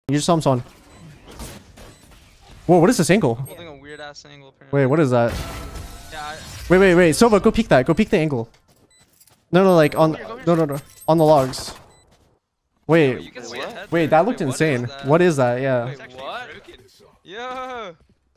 You just saw someone. Whoa, what is this angle? Holding a weird ass angle. Apparently. Wait, what is that? Yeah. Wait. Sova, go peek that. Go peek the angle. No, like on. No. On the logs. Wait, You can see a head wait, there. that looked Wait, insane. What is that? Yeah. Wait, what? Yo.